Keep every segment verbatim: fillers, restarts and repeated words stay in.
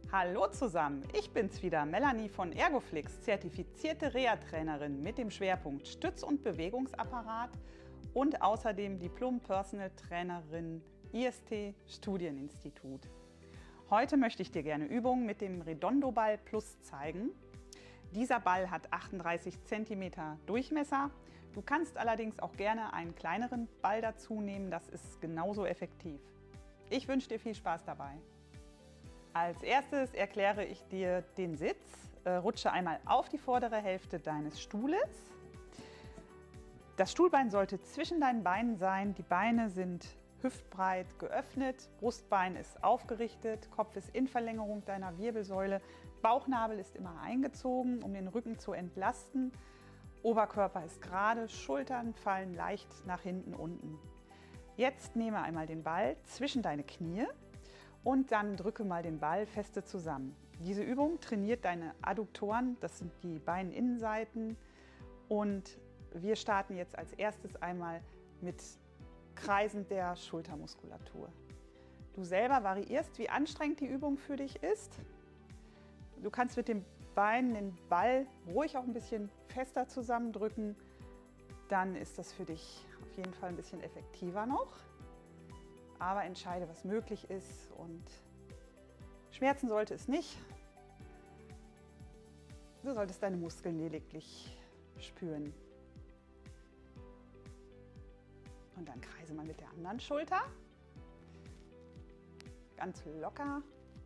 Hallo zusammen, ich bin's wieder, Melanie von Ergoflix, zertifizierte Reha-Trainerin mit dem Schwerpunkt Stütz- und Bewegungsapparat und außerdem Diplom-Personal-Trainerin I S T Studieninstitut. Heute möchte ich dir gerne Übungen mit dem Redondo Ball Plus zeigen. Dieser Ball hat achtunddreißig Zentimeter Durchmesser. Du kannst allerdings auch gerne einen kleineren Ball dazu nehmen, das ist genauso effektiv. Ich wünsche dir viel Spaß dabei. Als erstes erkläre ich dir den Sitz. Rutsche einmal auf die vordere Hälfte deines Stuhles. Das Stuhlbein sollte zwischen deinen Beinen sein. Die Beine sind hüftbreit geöffnet, Brustbein ist aufgerichtet, Kopf ist in Verlängerung deiner Wirbelsäule, Bauchnabel ist immer eingezogen, um den Rücken zu entlasten. Oberkörper ist gerade, Schultern fallen leicht nach hinten unten. Jetzt nehme einmal den Ball zwischen deine Knie und dann drücke mal den Ball feste zusammen. Diese Übung trainiert deine Adduktoren, das sind die Beininnenseiten. Und wir starten jetzt als erstes einmal mit Kreisen der Schultermuskulatur. Du selber variierst, wie anstrengend die Übung für dich ist. Du kannst mit den Beinen den Ball ruhig auch ein bisschen fester zusammendrücken. Dann ist das für dich auf jeden Fall ein bisschen effektiver noch. Aber entscheide, was möglich ist, und schmerzen sollte es nicht. Du solltest deine Muskeln lediglich spüren. Und dann kreise mal mit der anderen Schulter. Ganz locker.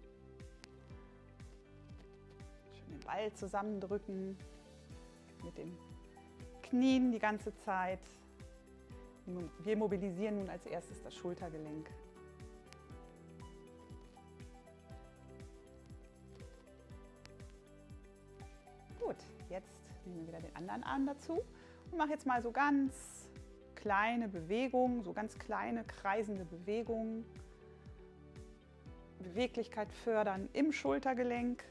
Schön den Ball zusammendrücken. Mit den Knien die ganze Zeit. Wir mobilisieren nun als erstes das Schultergelenk. Gut, jetzt nehmen wir wieder den anderen Arm dazu und mache jetzt mal so ganz kleine Bewegungen, so ganz kleine kreisende Bewegungen. Beweglichkeit fördern im Schultergelenk.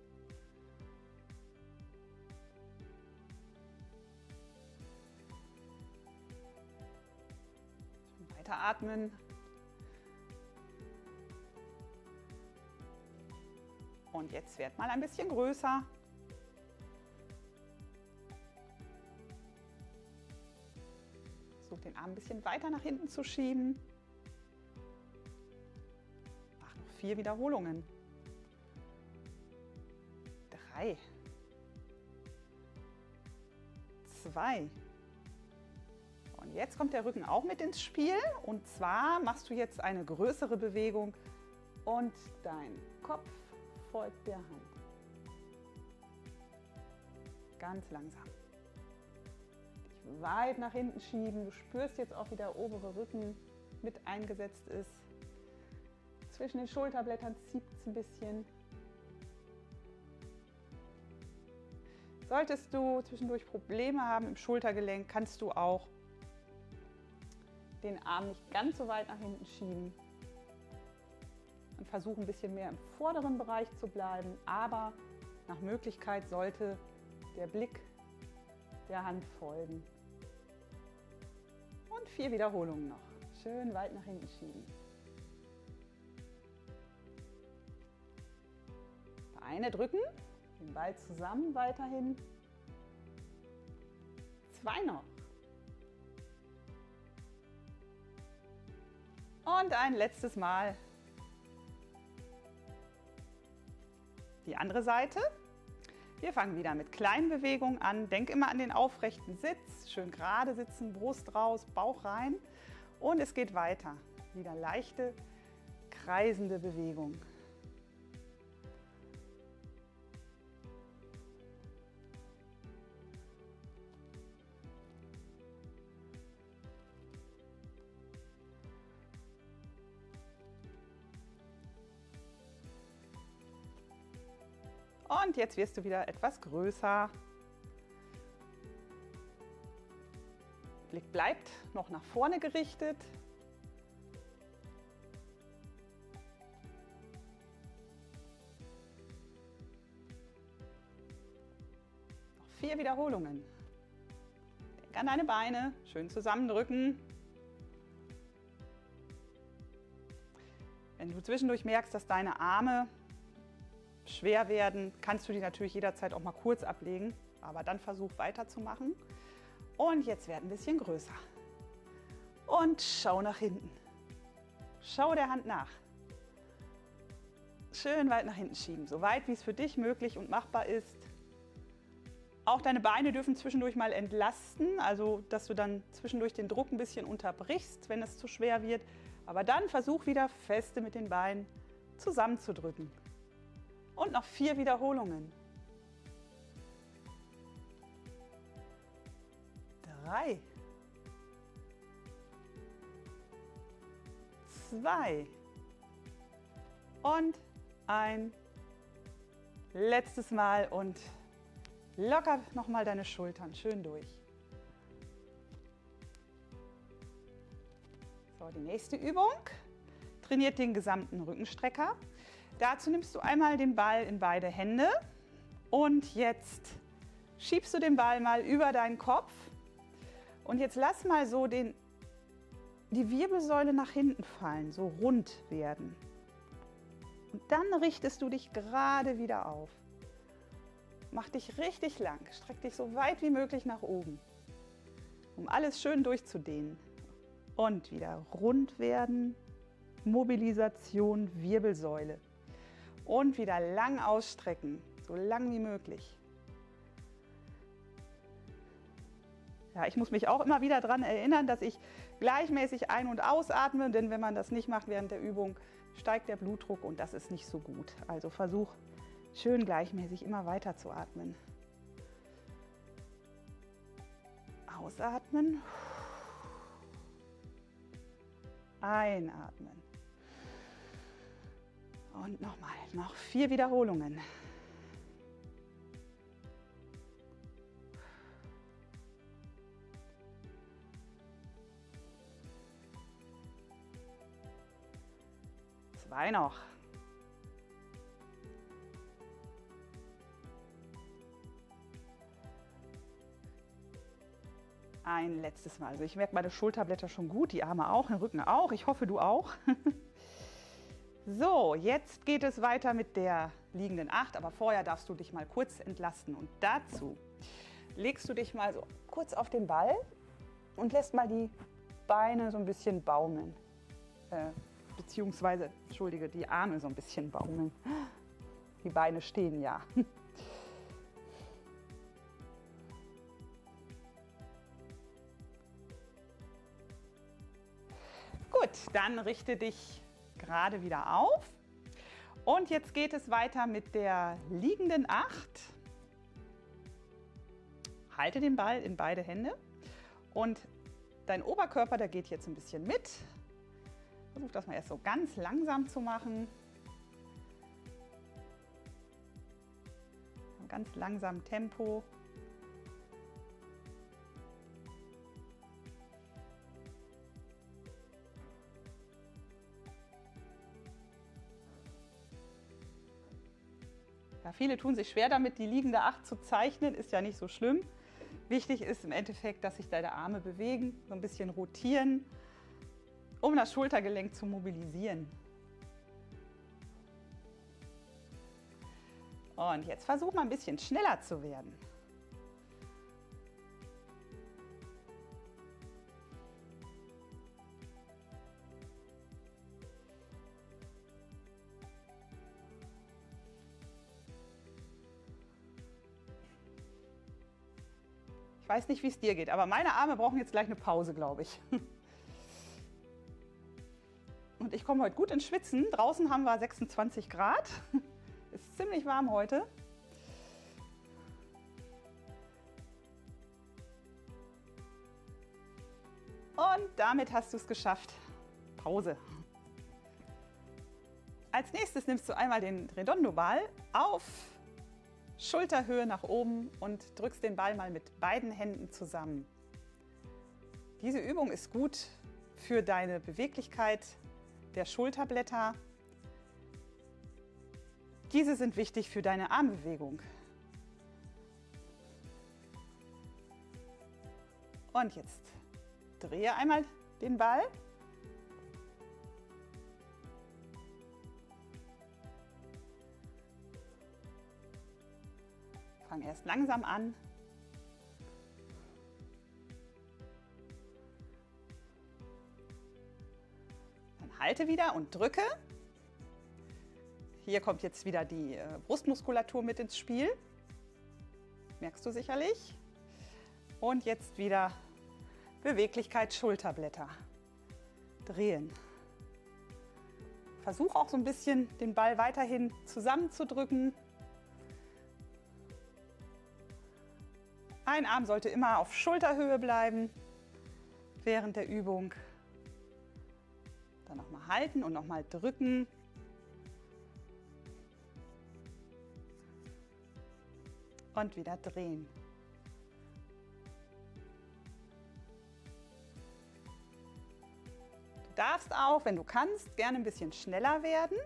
Weiter atmen. Und jetzt wird mal ein bisschen größer. Versuch den Arm ein bisschen weiter nach hinten zu schieben. Mach noch vier Wiederholungen. Drei. Zwei. Und jetzt kommt der Rücken auch mit ins Spiel. Und zwar machst du jetzt eine größere Bewegung und dein Kopf folgt der Hand. Ganz langsam. Weit nach hinten schieben. Du spürst jetzt auch, wie der obere Rücken mit eingesetzt ist. Zwischen den Schulterblättern zieht es ein bisschen. Solltest du zwischendurch Probleme haben im Schultergelenk, kannst du auch den Arm nicht ganz so weit nach hinten schieben und versuchen, ein bisschen mehr im vorderen Bereich zu bleiben. Aber nach Möglichkeit sollte der Blick der Hand folgen. Und vier Wiederholungen noch. Schön weit nach hinten schieben. Beine drücken, den Ball zusammen weiterhin. Zwei noch. Und ein letztes Mal. Die andere Seite. Wir fangen wieder mit kleinen Bewegungen an. Denk immer an den aufrechten Sitz. Schön gerade sitzen, Brust raus, Bauch rein. Und es geht weiter. Wieder leichte, kreisende Bewegung. Und jetzt wirst du wieder etwas größer. Blick bleibt noch nach vorne gerichtet. Noch vier Wiederholungen. Denk an deine Beine, schön zusammendrücken. Wenn du zwischendurch merkst, dass deine Arme schwer werden, kannst du die natürlich jederzeit auch mal kurz ablegen, aber dann versuch weiterzumachen. Und jetzt werd ein bisschen größer. Und schau nach hinten. Schau der Hand nach. Schön weit nach hinten schieben, so weit wie es für dich möglich und machbar ist. Auch deine Beine dürfen zwischendurch mal entlasten, also dass du dann zwischendurch den Druck ein bisschen unterbrichst, wenn es zu schwer wird. Aber dann versuch wieder feste mit den Beinen zusammenzudrücken. Und noch vier Wiederholungen. Drei. Zwei. Und ein letztes Mal und locker nochmal deine Schultern schön durch. So, die nächste Übung trainiert den gesamten Rückenstrecker. Dazu nimmst du einmal den Ball in beide Hände und jetzt schiebst du den Ball mal über deinen Kopf und jetzt lass mal so den, die Wirbelsäule nach hinten fallen, so rund werden. Und dann richtest du dich gerade wieder auf. Mach dich richtig lang, streck dich so weit wie möglich nach oben, um alles schön durchzudehnen. Und wieder rund werden, Mobilisation, Wirbelsäule. Und wieder lang ausstrecken, so lang wie möglich. Ja, ich muss mich auch immer wieder daran erinnern, dass ich gleichmäßig ein- und ausatme, denn wenn man das nicht macht während der Übung, steigt der Blutdruck und das ist nicht so gut. Also versuch schön gleichmäßig immer weiter zu atmen. Ausatmen. Einatmen. Und nochmal, noch vier Wiederholungen. Zwei noch. Ein letztes Mal. Also ich merke meine Schulterblätter schon gut, die Arme auch, den Rücken auch. Ich hoffe, du auch. So, jetzt geht es weiter mit der liegenden Acht, aber vorher darfst du dich mal kurz entlasten. Und dazu legst du dich mal so kurz auf den Ball und lässt mal die Beine so ein bisschen baumeln. Äh, beziehungsweise, entschuldige, die Arme so ein bisschen baumeln. Die Beine stehen ja. Gut, dann richte dich gerade wieder auf. Und jetzt geht es weiter mit der liegenden Acht. Halte den Ball in beide Hände und dein Oberkörper, der geht jetzt ein bisschen mit. Versuch das mal erst so ganz langsam zu machen. Ganz langsam Tempo. Ja, viele tun sich schwer damit, die liegende Acht zu zeichnen, ist ja nicht so schlimm. Wichtig ist im Endeffekt, dass sich deine Arme bewegen, so ein bisschen rotieren, um das Schultergelenk zu mobilisieren. Und jetzt versuch mal ein bisschen schneller zu werden. Ich weiß nicht, wie es dir geht, aber meine Arme brauchen jetzt gleich eine Pause, glaube ich. Und ich komme heute gut ins Schwitzen. Draußen haben wir sechsundzwanzig Grad. Ist ziemlich warm heute. Und damit hast du es geschafft. Pause. Als nächstes nimmst du einmal den Redondo-Ball auf Schulterhöhe nach oben und drückst den Ball mal mit beiden Händen zusammen. Diese Übung ist gut für deine Beweglichkeit der Schulterblätter. Diese sind wichtig für deine Armbewegung. Und jetzt drehe einmal den Ball. Fang erst langsam an. Dann halte wieder und drücke. Hier kommt jetzt wieder die äh, Brustmuskulatur mit ins Spiel. Merkst du sicherlich. Und jetzt wieder Beweglichkeit, Schulterblätter. Drehen. Versuch auch so ein bisschen den Ball weiterhin zusammenzudrücken. Ein Arm sollte immer auf Schulterhöhe bleiben während der Übung. Dann nochmal halten und nochmal drücken. Und wieder drehen. Du darfst auch, wenn du kannst, gerne ein bisschen schneller werden.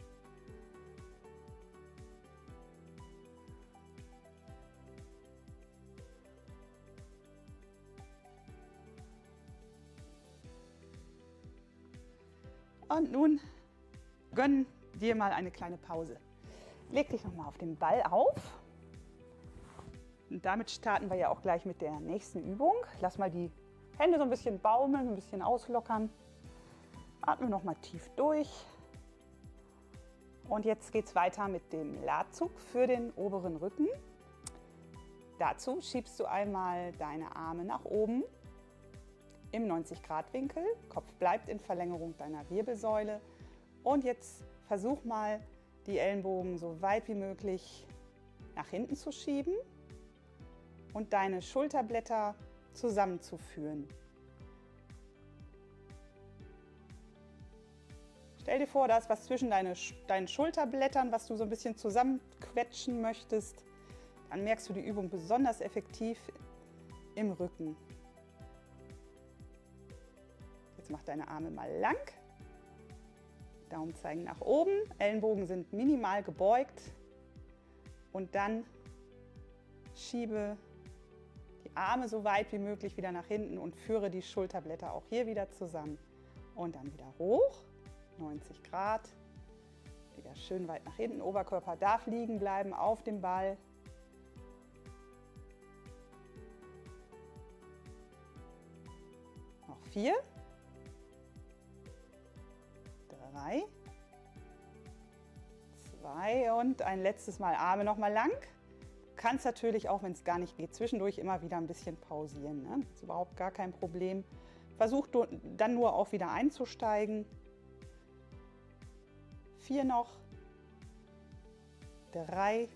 Und nun gönn dir mal eine kleine Pause. Leg dich nochmal auf den Ball auf. Und damit starten wir ja auch gleich mit der nächsten Übung. Lass mal die Hände so ein bisschen baumeln, ein bisschen auslockern. Atme noch mal tief durch. Und jetzt geht es weiter mit dem Latzug für den oberen Rücken. Dazu schiebst du einmal deine Arme nach oben im neunzig Grad Winkel. Kopf bleibt in Verlängerung deiner Wirbelsäule. Und jetzt versuch mal, die Ellenbogen so weit wie möglich nach hinten zu schieben und deine Schulterblätter zusammenzuführen. Stell dir vor, da ist was zwischen deine, deinen Schulterblättern, was du so ein bisschen zusammenquetschen möchtest. Dann merkst du die Übung besonders effektiv im Rücken. Jetzt mach deine Arme mal lang. Daumen zeigen nach oben, Ellenbogen sind minimal gebeugt. Und dann schiebe die Arme so weit wie möglich wieder nach hinten und führe die Schulterblätter auch hier wieder zusammen. Und dann wieder hoch, neunzig Grad, wieder schön weit nach hinten. Oberkörper darf liegen bleiben auf dem Ball. Noch vier, drei, zwei und ein letztes Mal Arme noch mal lang. Du kannst natürlich auch, wenn es gar nicht geht, zwischendurch immer wieder ein bisschen pausieren. Ne? Das ist überhaupt gar kein Problem. Versuch dann nur auch wieder einzusteigen. Vier noch, drei,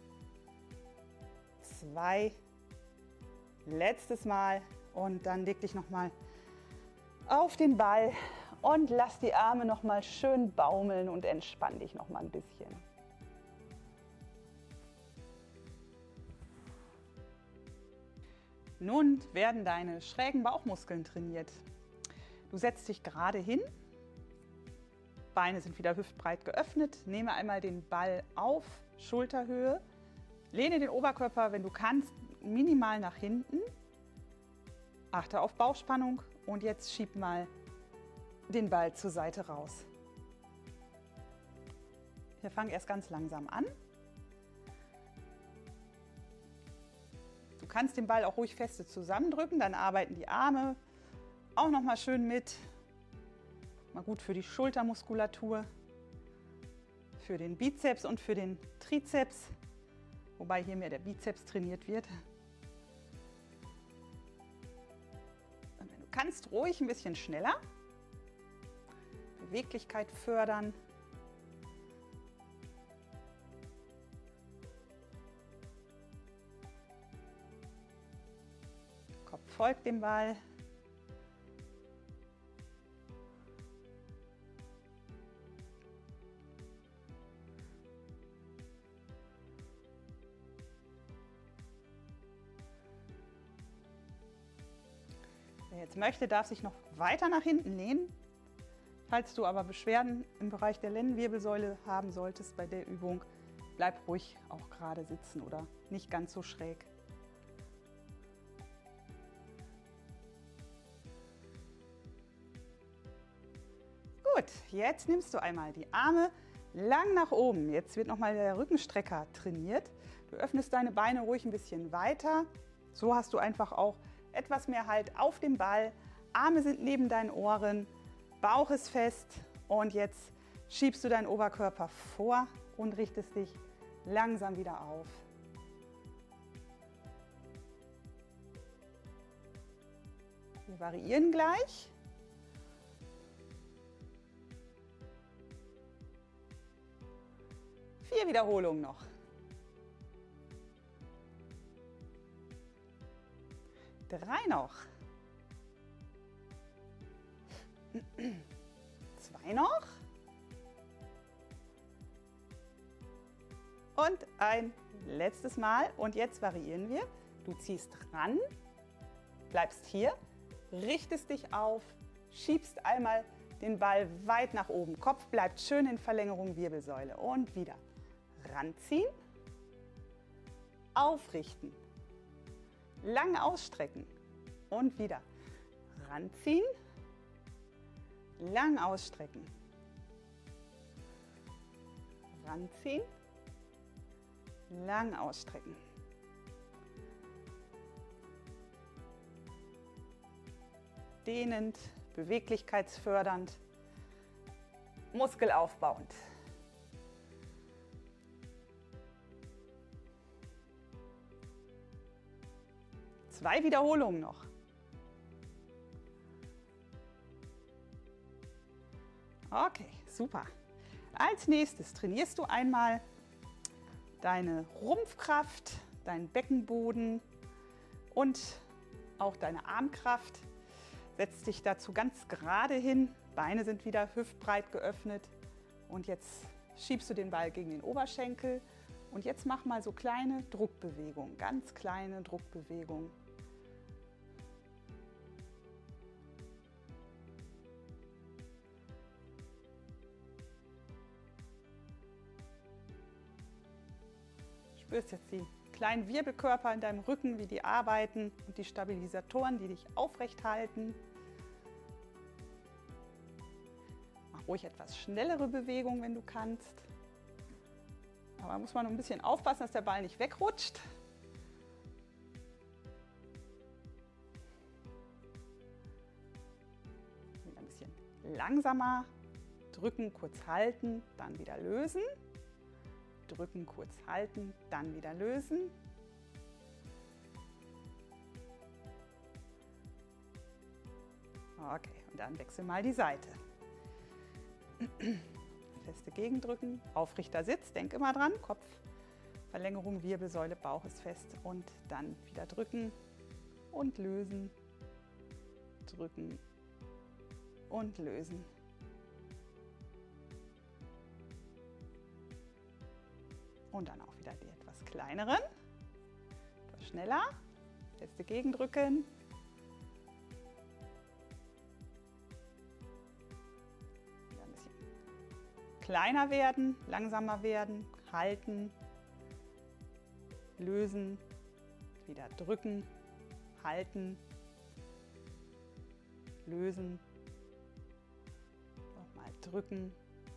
zwei, letztes Mal und dann leg dich noch mal auf den Ball und lass die Arme noch mal schön baumeln und entspann dich noch mal ein bisschen. Nun werden deine schrägen Bauchmuskeln trainiert. Du setzt dich gerade hin, Beine sind wieder hüftbreit geöffnet, nehme einmal den Ball auf Schulterhöhe, lehne den Oberkörper, wenn du kannst, minimal nach hinten, achte auf Bauchspannung und jetzt schieb mal den Ball zur Seite raus. Wir fangen erst ganz langsam an. Du kannst den Ball auch ruhig feste zusammendrücken, dann arbeiten die Arme auch noch mal schön mit. Mal gut für die Schultermuskulatur, für den Bizeps und für den Trizeps, wobei hier mehr der Bizeps trainiert wird. Und wenn du kannst, ruhig ein bisschen schneller. Beweglichkeit fördern. Kopf folgt dem Ball. Wer jetzt möchte, darf sich noch weiter nach hinten lehnen. Falls du aber Beschwerden im Bereich der Lendenwirbelsäule haben solltest bei der Übung, bleib ruhig auch gerade sitzen oder nicht ganz so schräg. Gut, jetzt nimmst du einmal die Arme lang nach oben. Jetzt wird nochmal der Rückenstrecker trainiert. Du öffnest deine Beine ruhig ein bisschen weiter. So hast du einfach auch etwas mehr Halt auf dem Ball. Arme sind neben deinen Ohren, Bauch ist fest und jetzt schiebst du deinen Oberkörper vor und richtest dich langsam wieder auf. Wir variieren gleich. Vier Wiederholungen noch. Drei noch. Zwei noch. Und ein letztes Mal. Und jetzt variieren wir. Du ziehst ran, bleibst hier, richtest dich auf, schiebst einmal den Ball weit nach oben. Kopf bleibt schön in Verlängerung Wirbelsäule. Und wieder ranziehen, aufrichten, lang ausstrecken und wieder ranziehen, lang ausstrecken, ranziehen, lang ausstrecken. Dehnend, beweglichkeitsfördernd, muskelaufbauend. Zwei Wiederholungen noch. Okay, super. Als nächstes trainierst du einmal deine Rumpfkraft, deinen Beckenboden und auch deine Armkraft. Setz dich dazu ganz gerade hin. Beine sind wieder hüftbreit geöffnet. Und jetzt schiebst du den Ball gegen den Oberschenkel. Und jetzt mach mal so kleine Druckbewegungen, ganz kleine Druckbewegungen. Spürst jetzt die kleinen Wirbelkörper in deinem Rücken, wie die arbeiten und die Stabilisatoren, die dich aufrecht halten. Mach ruhig etwas schnellere Bewegungen, wenn du kannst. Aber da muss man noch ein bisschen aufpassen, dass der Ball nicht wegrutscht. Wieder ein bisschen langsamer. Drücken, kurz halten, dann wieder lösen. Drücken, kurz halten, dann wieder lösen. Okay, und dann wechsel mal die Seite. Feste Gegendrücken, aufrechter Sitz, denk immer dran, Kopf, Verlängerung, Wirbelsäule, Bauch ist fest und dann wieder drücken und lösen, drücken und lösen. Und dann auch wieder die etwas kleineren, etwas schneller, feste Gegendrücken. Wieder ein bisschen kleiner werden, langsamer werden, halten, lösen, wieder drücken, halten, lösen, nochmal drücken,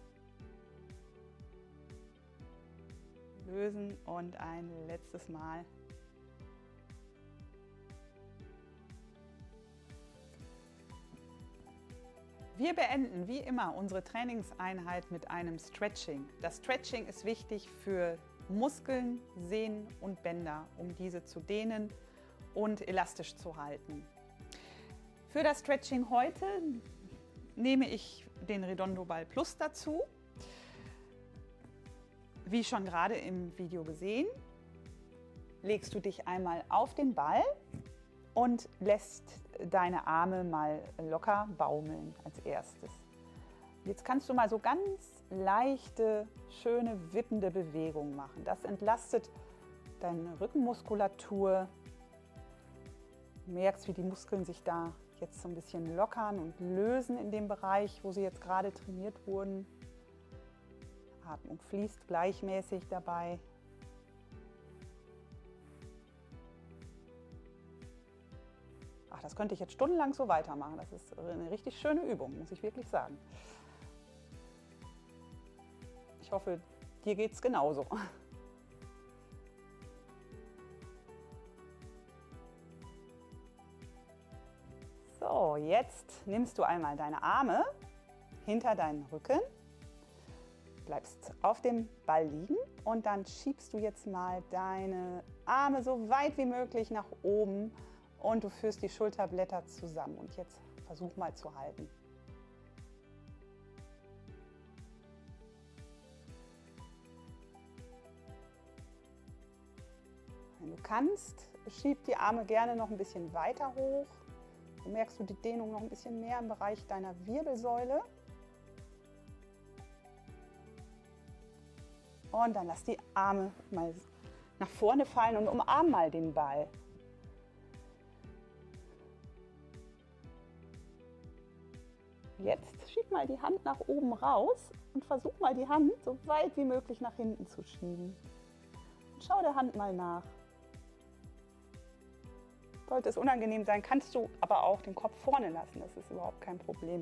lösen und ein letztes Mal. Wir beenden wie immer unsere Trainingseinheit mit einem Stretching. Das Stretching ist wichtig für Muskeln, Sehnen und Bänder, um diese zu dehnen und elastisch zu halten. Für das Stretching heute nehme ich den Redondo Ball Plus dazu. Wie schon gerade im Video gesehen, legst du dich einmal auf den Ball und lässt deine Arme mal locker baumeln als erstes. Jetzt kannst du mal so ganz leichte, schöne, wippende Bewegungen machen. Das entlastet deine Rückenmuskulatur. Du merkst, wie die Muskeln sich da jetzt so ein bisschen lockern und lösen in dem Bereich, wo sie jetzt gerade trainiert wurden. Atmung fließt gleichmäßig dabei. Ach, das könnte ich jetzt stundenlang so weitermachen. Das ist eine richtig schöne Übung, muss ich wirklich sagen. Ich Ich hoffe, dir geht es genauso. So, jetzt nimmst du einmal deine Arme hinter deinen Rücken, bleibst auf dem Ball liegen und dann schiebst du jetzt mal deine Arme so weit wie möglich nach oben und du führst die Schulterblätter zusammen. Und jetzt versuch mal zu halten. Wenn du kannst, schieb die Arme gerne noch ein bisschen weiter hoch. Dann merkst du die Dehnung noch ein bisschen mehr im Bereich deiner Wirbelsäule. Und dann lass die Arme mal nach vorne fallen und umarm mal den Ball. Jetzt schieb mal die Hand nach oben raus und versuch mal die Hand so weit wie möglich nach hinten zu schieben. Und schau der Hand mal nach. Sollte es unangenehm sein, kannst du aber auch den Kopf vorne lassen. Das ist überhaupt kein Problem.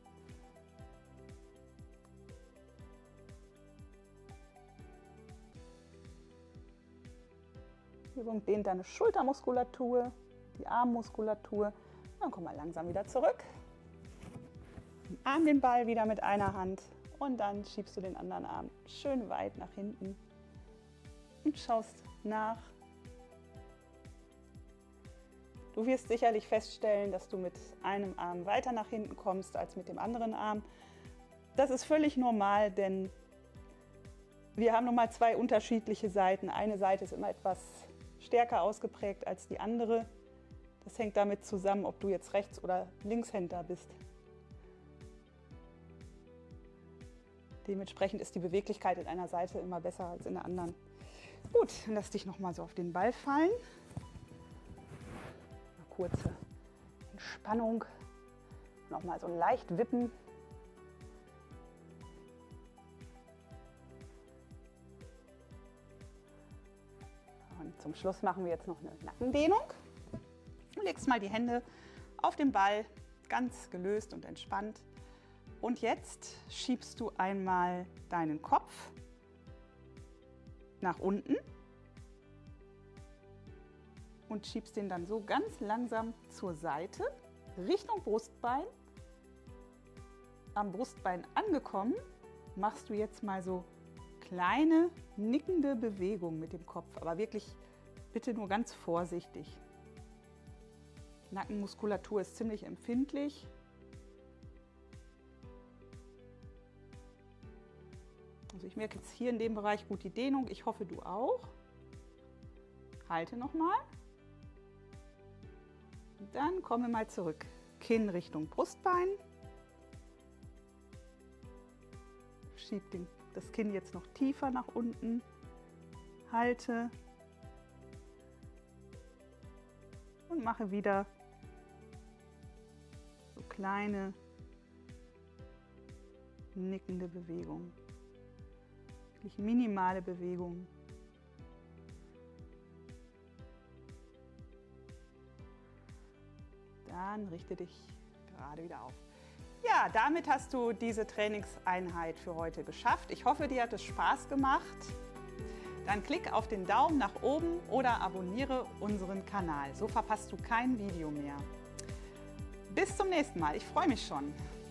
Die Übung dehnt deine Schultermuskulatur, die Armmuskulatur. Dann komm mal langsam wieder zurück. Arm den Ball wieder mit einer Hand und dann schiebst du den anderen Arm schön weit nach hinten und schaust nach. Du wirst sicherlich feststellen, dass du mit einem Arm weiter nach hinten kommst als mit dem anderen Arm. Das ist völlig normal, denn wir haben nun mal zwei unterschiedliche Seiten. Eine Seite ist immer etwas stärker ausgeprägt als die andere. Das hängt damit zusammen, ob du jetzt Rechts- oder Linkshänder bist. Dementsprechend ist die Beweglichkeit in einer Seite immer besser als in der anderen. Gut, dann lass dich noch mal so auf den Ball fallen. Eine kurze Entspannung. Noch mal so leicht wippen. Und zum Schluss machen wir jetzt noch eine Nackendehnung. Du legst mal die Hände auf den Ball, ganz gelöst und entspannt. Und jetzt schiebst du einmal deinen Kopf nach unten und schiebst den dann so ganz langsam zur Seite, Richtung Brustbein. Am Brustbein angekommen, machst du jetzt mal so kleine nickende Bewegungen mit dem Kopf, aber wirklich bitte nur ganz vorsichtig. Die Nackenmuskulatur ist ziemlich empfindlich. Also ich merke jetzt hier in dem Bereich gut die Dehnung. Ich hoffe, du auch. Halte nochmal. Und dann komme mal zurück. Kinn Richtung Brustbein. Schieb den, das Kinn jetzt noch tiefer nach unten. Halte. Und mache wieder so kleine nickende Bewegungen. Minimale Bewegungen. Dann richte dich gerade wieder auf. Ja, damit hast du diese Trainingseinheit für heute geschafft. Ich hoffe, dir hat es Spaß gemacht. Dann klick auf den Daumen nach oben oder abonniere unseren Kanal. So verpasst du kein Video mehr. Bis zum nächsten Mal. Ich freue mich schon.